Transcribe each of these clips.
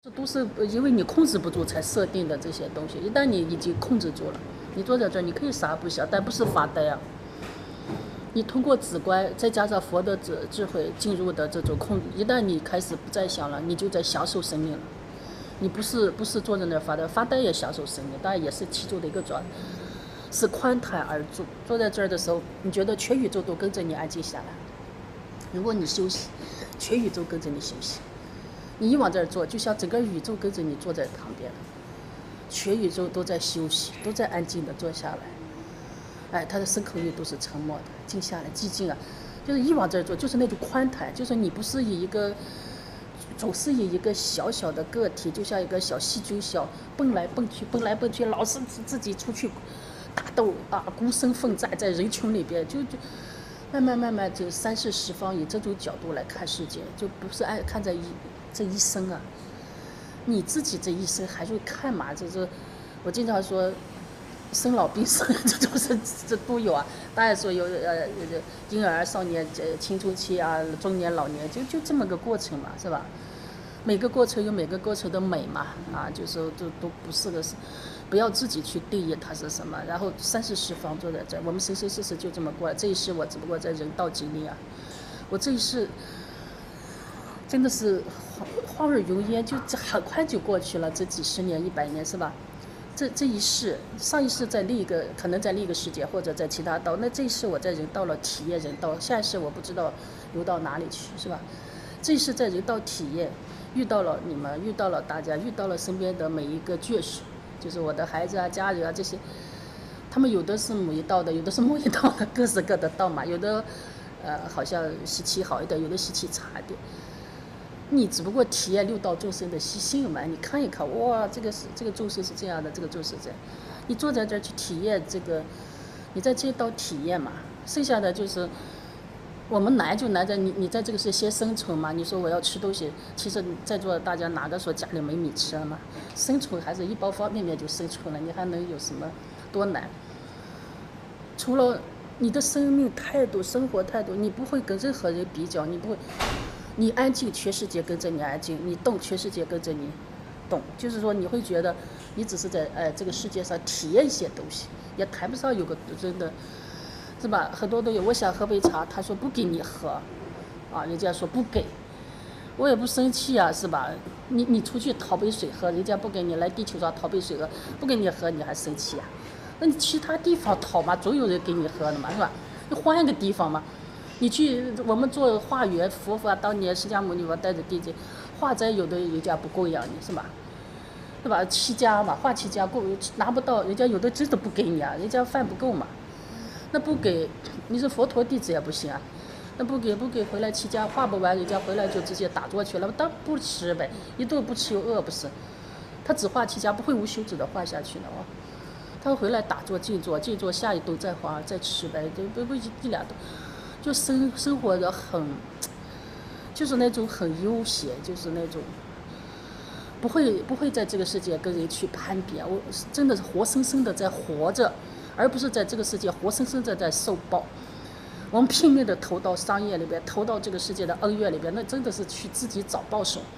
都是因为你控制不住才设定的这些东西。一旦你已经控制住了，你坐在这儿，你可以啥不想，但不是发呆啊。你通过止观，再加上佛的智慧进入的这种控制，一旦你开始不再想了，你就在享受生命了。你不是坐在那儿发呆，发呆也享受生命，当然也是其中的一个状态，是宽坦而住。坐在这儿的时候，你觉得全宇宙都跟着你安静下来。如果你休息，全宇宙跟着你休息。你一往这儿坐，就像整个宇宙跟着你坐在旁边，全宇宙都在休息，都在安静的坐下来。哎，他的身口意都是沉默的，静下来，寂静啊，就是一往这儿坐，就是那种宽坦，就是你不是以一个，总是以一个小小的个体，就像一个小细菌小蹦来蹦去，蹦来蹦去，老是自己出去打斗啊，孤身奋战在人群里边，就慢慢就三世十方以这种角度来看世界，就不是看在这一生啊，你自己这一生还会看嘛？就是我经常说。生老病死，这都有啊。当然说有婴儿、少年、青春期啊，中年、老年，就这么个过程嘛，是吧？每个过程有每个过程的美嘛，啊，就是都不是个，不要自己去定义它是什么。然后三世十方坐在这儿，我们生生世世就这么过来。这一世我只不过在人道经历啊，我这一世真的是晃而如烟，就很快就过去了，这几十年、100年，是吧？这一世，上一世在另一个，可能在另一个世界或者在其他道，那这一世我在人道了体验人道，下一世我不知道游到哪里去，是吧？这一世在人道体验，遇到了你们，遇到了大家，遇到了身边的每一个眷属，就是我的孩子啊、家人啊这些，他们有的是某一道的，有的是某一道的，各是各的道嘛，有的好像习气好一点，有的习气差一点。你只不过体验六道众生的习性嘛，你看一看，哇，这个众生是这样的，这个众生这样，你坐在这儿去体验这个，你在这道体验嘛，剩下的就是我们难就难在你在这个是先生存嘛，你说我要吃东西，其实在座大家哪个说家里没米吃了嘛？生存还是一包方便面就生存了，你还能有什么多难？除了你的生命态度、生活态度，你不会跟任何人比较，你不会。你安静，全世界跟着你安静；你动，全世界跟着你动。就是说，你会觉得你只是在这个世界上体验一些东西，也谈不上有个真的，是吧？很多都有。我想喝杯茶，他说不给你喝，啊，人家说不给，我也不生气啊，是吧？你出去讨杯水喝，人家不给你，来地球上讨杯水喝，不给你喝，你还生气啊？那你其他地方讨嘛，总有人给你喝的嘛，是吧？你换一个地方嘛。你去我们做化缘，佛法当年释迦牟尼佛带着弟子化斋，有的人家不供养你，是吧？对吧？期家嘛，化期家拿不到，人家有的真的不给你啊，人家饭不够嘛。那不给，你是佛陀弟子也不行啊。那不给回来期家化不完，人家回来就直接打坐去了，当不吃呗，一顿不吃又饿不是？他只化期家，不会无休止的化下去的哦。他回来打坐静坐，下一顿再化再吃呗，不一两顿。就生活的很，就是那种很悠闲，就是那种不会在这个世界跟人去攀比。我真的是活生生的在活着，而不是在这个世界活生生的在受报。我们拼命的投到商业里边，投到这个世界的恩怨里边，那真的是去自己找报手。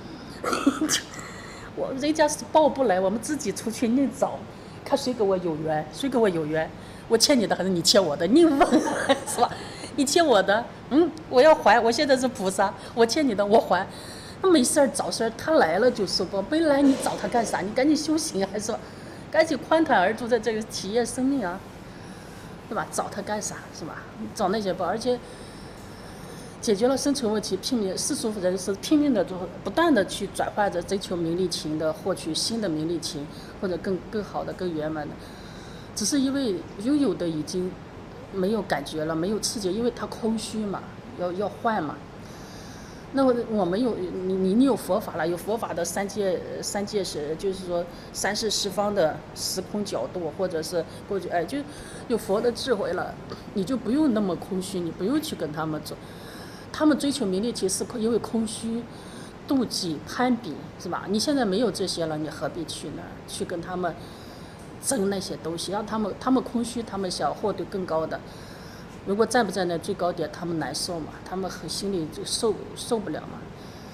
人家是报不来，我们自己出去另找，看谁跟我有缘，谁跟我有缘，我欠你的还是你欠我的，你问是吧？你欠我的，我要还，我现在是菩萨，我欠你的我还。那没事找事儿，他来了就受报，没来你找他干啥？你赶紧修行啊，是吧？赶紧宽坦而住在这个体验生命啊，对吧？找他干啥？是吧？找那些报，而且解决了生存问题，拼命世俗人是拼命的不断的去转换着追求名利情的，获取新的名利情或者更好的、更圆满的，只是因为拥有的已经没有感觉了，没有刺激，因为它空虚嘛，要换嘛。那我们有你有佛法了，有佛法的三界是，就是说三世十方的时空角度，或者是过去就有佛的智慧了，你就不用那么空虚，你不用去跟他们走。他们追求名利，其实是因为空虚、妒忌、攀比，是吧？你现在没有这些了，你何必去呢？去跟他们争那些东西，让他们空虚，他们想获得更高的。如果站不在那最高点，他们难受嘛，他们心里就受不了嘛。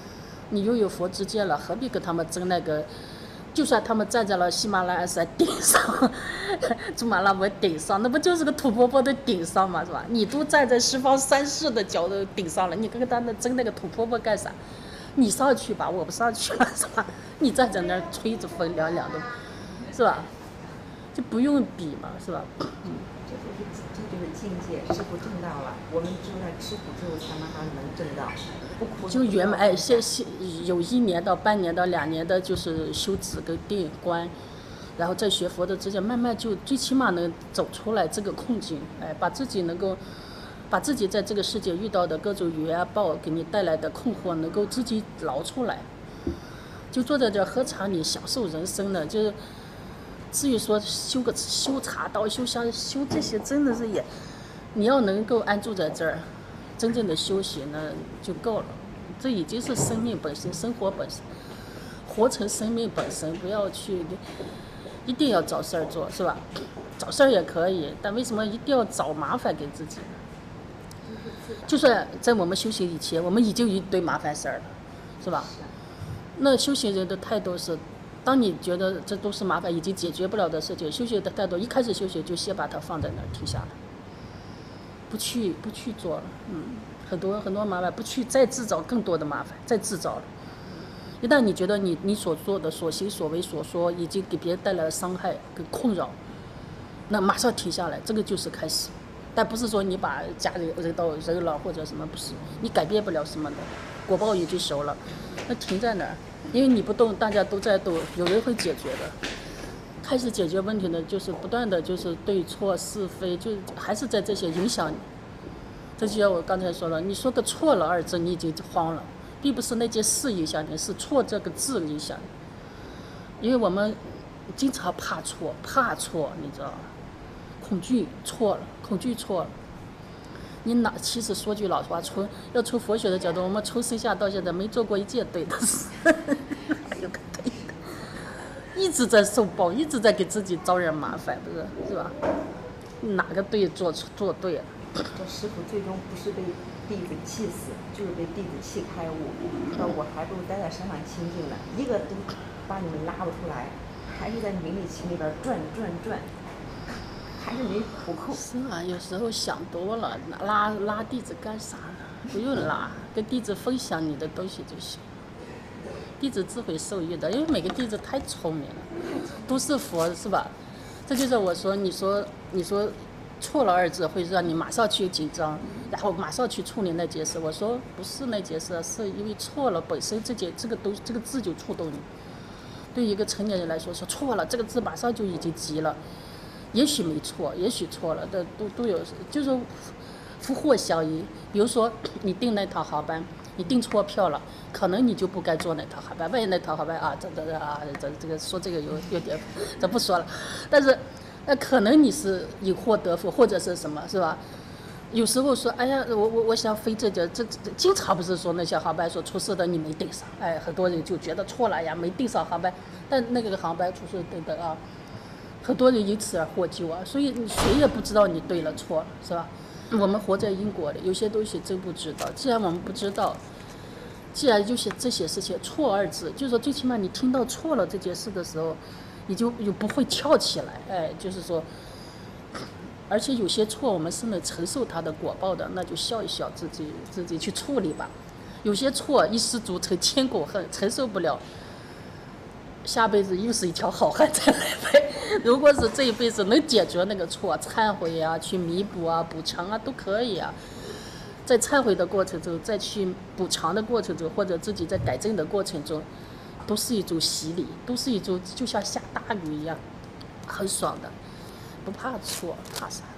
你又有佛之见了，何必跟他们争那个？就算他们站在了喜马拉雅山顶上，珠穆朗玛顶上，那不就是个土坡坡的顶上嘛，是吧？你都站在十方三世的角的顶上了，你跟他们争那个土坡坡干啥？你上去吧，我不上去了，是吧？你站在那儿吹着风凉凉的，是吧？就不用比嘛，是吧？ 这就是境界，师父证道了，我们只有在吃苦之后才能证道，不苦就圆满。有1年到半年到2年的，就是修止跟定观，然后再学佛的之间，慢慢就最起码能走出来这个困境，把自己能够。把自己在这个世界遇到的各种缘报给你带来的困惑能够自己捞出来，就坐在这何尝你享受人生呢？就是至于说修茶道、修香、修这些，真的是你要能够安住在这儿，真正的修行呢就够了。这已经是生命本身，生活本身，活成生命本身，不要去一定要找事儿做，是吧？找事儿也可以，但为什么一定要找麻烦给自己？就算在我们修行以前，我们已经有一堆麻烦事儿了，是吧？那修行人的态度是，当你觉得这都是麻烦已经解决不了的事情，修行的态度一开始修行就先把它放在那儿停下来，不去做了，很多麻烦不去再制造更多的麻烦，再制造了。一旦你觉得你所做的所行所为所说已经给别人带来了伤害跟困扰，那马上停下来，这个就是开始。但不是说你把家里人都扔了或者什么，不是，你改变不了什么的，果报已经熟了，那停在那儿，因为你不动，大家都在动，有人会解决的。开始解决问题呢，就是不断的就是对错是非，就还是在这些影响你。这就像我刚才说了，你说个错了2字，你已经慌了，并不是那件事影响你，是错这个字影响你。因为我们经常怕错，你知道吗？恐惧错了，其实说句老实话，从佛学的角度，我们从生下到现在没做过一件对的事，还有个对的，一直在受报，一直在给自己招人麻烦，是吧？哪个对做对了？ 这师父最终不是被弟子气死，就是被弟子气开悟。那我还不如待在山上清静呢，一个都把你们拉不出来，还是在名利情里边转。还是没苦扣。 是啊，有时候想多了，拉弟子干啥呢？不用拉，跟弟子分享你的东西就行。弟子自会受益的，因为每个弟子太聪明了，都是佛，是吧？这就是我说，你说错了2字会让你马上去紧张，然后马上去处理那件事。我说不是那件事，是因为错了本身这个字就触动你。对一个成年人来说，说错了这个字马上就已经急了。也许没错，也许错了，都有，就是福祸相依。比如说你订那趟航班，你订错票了，可能你就不该坐那趟航班。万一那趟航班这个说这个有点，这不说了。但是可能你是因祸得福，或者是什么，是吧？有时候说，哎呀，我想飞这经常不是说那些航班说出事的你没订上，很多人就觉得错了呀，没订上航班，但那个航班出事等等啊。很多人因此而获救啊，所以谁也不知道你对了错了，是吧？我们活在因果里，有些东西真不知道。既然我们不知道，既然就是这些事情错2字，就是说最起码你听到错了这件事的时候，你就不会跳起来，就是说，而且有些错我们是能承受它的果报的，那就笑一笑，自己去处理吧。有些错一失足成千古恨，承受不了。下辈子又是一条好汉再来呗。如果是这一辈子能解决那个错，忏悔啊，去弥补啊，补偿啊，都可以啊。在忏悔的过程中，再去补偿的过程中，或者自己在改正的过程中，都是一种洗礼，都是一种就像下大雨一样，很爽的，不怕错，怕啥？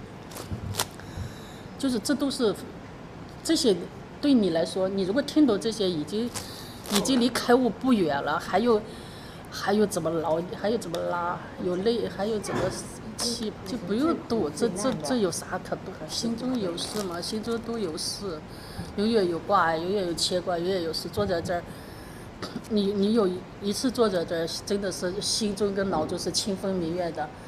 就是这都是这些对你来说，你如果听懂这些，已经离开悟不远了，还有怎么捞，还有怎么拉，有累，还有怎么气，就不用度。这有啥可度？心中有事嘛，心中都有事，永远有挂，永远有牵挂，永远有事。坐在这儿，你有一次坐在这儿，真的是心中跟脑中是清风明月的，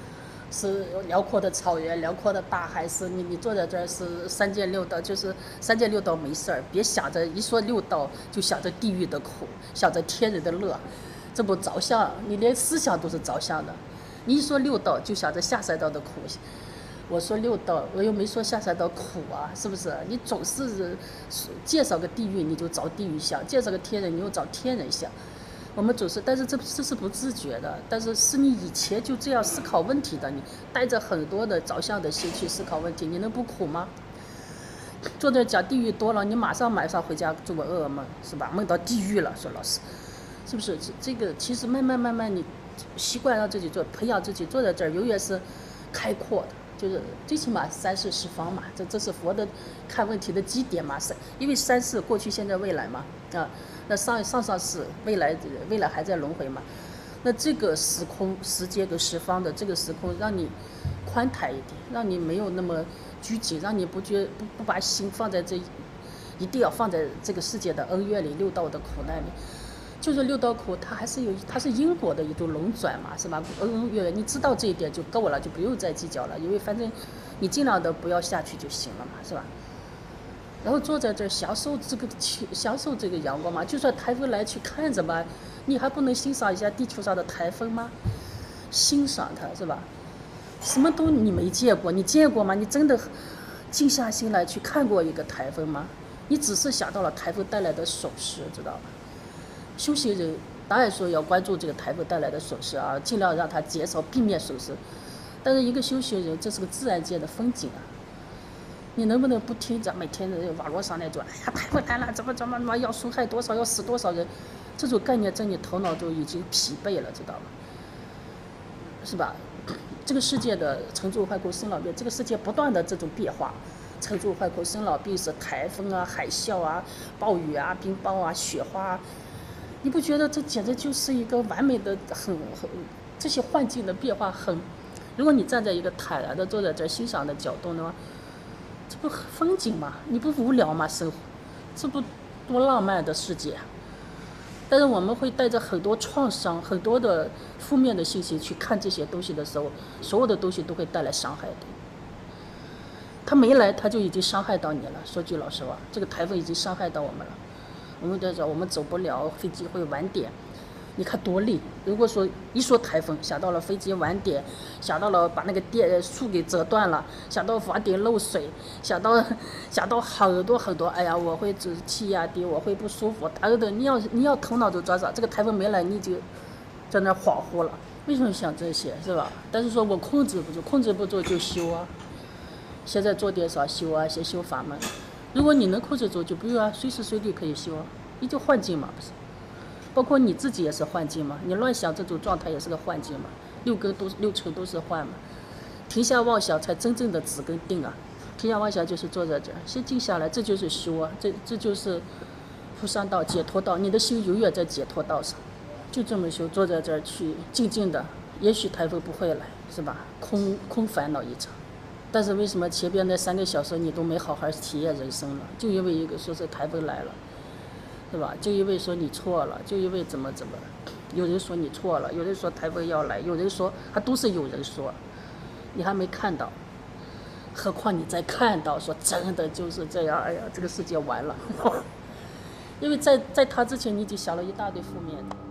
是辽阔的草原，辽阔的大海，是你坐在这儿是三界六道，就是三界六道没事儿，别想着一说六道就想着地狱的苦，想着天人的乐，这不着相，你连思想都是着相的。你一说六道就想着下三道的苦，我说六道，我又没说下三道苦啊，是不是？你总是介绍个地狱你就找地狱相，介绍个天人你又找天人相。我们总是，但是这是不自觉的，但是是你以前就这样思考问题的，你带着很多的着相的心去思考问题，你能不苦吗？坐这讲地狱多了，你马上回家做个噩梦，是吧？梦到地狱了，说老师，是不是？这个其实慢慢你习惯让自己做，培养自己坐在这儿，永远是开阔的，就是最起码三世十方嘛，这是佛的看问题的基点嘛，因为三世过去、现在、未来嘛，啊。那上世未来还在轮回嘛？那这个时空、时间跟十方的这个时空，让你宽坦一点，让你没有那么拘谨，让你不把心放在一定要放在这个世界的恩怨里、六道的苦难里。就是六道苦，它是因果的一种轮转嘛，是吧？恩怨，你知道这一点就够了，就不用再计较了，因为反正你尽量的不要下去就行了嘛，是吧？然后坐在这儿享受这个阳光嘛，就算台风来去看着吧，你还不能欣赏一下地球上的台风吗？欣赏它是吧？什么都你没见过，你见过吗？你真的静下心来去看过一个台风吗？你只是想到了台风带来的损失，知道吧？修行人当然说要关注这个台风带来的损失啊，尽量让它减少避免损失。但是一个修行人，这是个自然界的风景啊。你能不能不听着每天的网络上那种，哎呀，台风来了，怎么要损害多少，要死多少人，这种概念在你头脑中已经疲惫了，知道吗？是吧？这个世界的成住坏空生老病，这个世界不断的这种变化，成住坏空生老病是台风啊、海啸啊、暴雨啊、冰雹啊、雪花啊，你不觉得这简直就是一个完美的这些幻境的变化很？如果你站在一个坦然的坐在这欣赏的角度的话，这不风景吗？你不无聊吗？生活，这不多浪漫的世界。但是我们会带着很多创伤、很多的负面的信息去看这些东西的时候，所有的东西都会带来伤害的。他没来，他就已经伤害到你了。说句老实话，这个台风已经伤害到我们了。我们在这，我们走不了，飞机会晚点。你看多累！如果说一说台风，想到了飞机晚点，想到了把那个树给折断了，想到房顶漏水，想到很多，哎呀，我会气压低，我会不舒服，等等。你要头脑都抓上，这个台风没来，你就在那恍惚了。为什么想这些，是吧？但是说我控制不住就修啊。现在做点少修啊，先修法门。如果你能控制住，就不用啊，随时随地可以修啊，你就幻境嘛，不是？包括你自己也是幻境嘛，你乱想这种状态也是个幻境嘛，六尘都是幻嘛，停下妄想才真正的止跟定啊，停下妄想就是坐在这儿，先静下来，这就是修啊，这就是菩萨道、解脱道，你的心永远在解脱道上，就这么修，坐在这儿去静静的，也许台风不会来，是吧？空烦恼一场，但是为什么前边那3个小时你都没好好体验人生了？就因为一个说是台风来了。是吧？就因为说你错了，就因为怎么，有人说你错了，有人说台风要来，有人说还都是有人说，你还没看到，何况你再看到，说真的就是这样，哎呀，这个世界完了，因为在他之前你已经想了一大堆负面的。